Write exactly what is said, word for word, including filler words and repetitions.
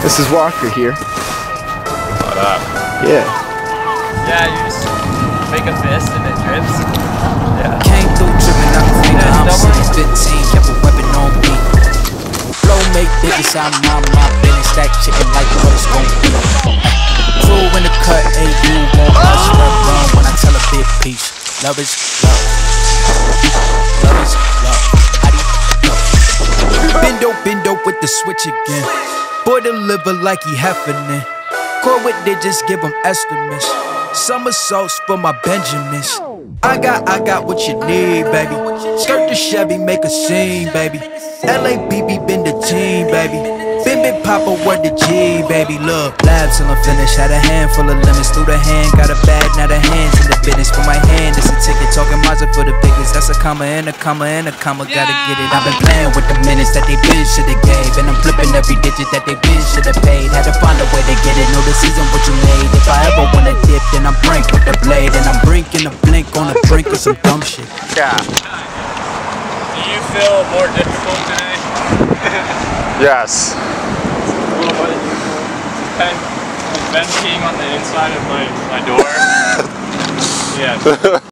This is Walker here. What up? Yeah. Yeah, you just make a fist and it drips. Yeah. Came through dripping out the finger. I'm six fifteen, kept a weapon on me. Flow make digits, I'm on my business. Stack chicken like what it's gon' be. Crew in the cut, ain't you want us run run when I tell a big piece. Love is love. Love is love. How do you know? Bendo, bendo with the switch again. Boy deliver like he heffin'. Core with digits, give him estimates. Somersaults for my Benjamins. I got, I got what you need, baby. Skirt the Chevy, make a scene, baby. L A B B been the team, baby. Been big Papa, what the G, baby. Look, labs till I'm finished. Had a handful of lemons through the hand. Got a bag, now the hands in the business. For my hand, it's a ticket. Talking Mazda for the biggest. That's a comma and a comma and a comma. Gotta get it. I've been playing with the minutes that they been shoulda gave. And I'm flipping every digit that they been shoulda paid. Had to find a way to get it. Know the season what you made. If I ever wanna dip, then I'm brink with the blade. And I'm brinking a blink on the brink of some dumb shit. Yeah. Do you feel more difficult today? Yes. Well, what did you kind of venting on the inside of my, my door? Yeah.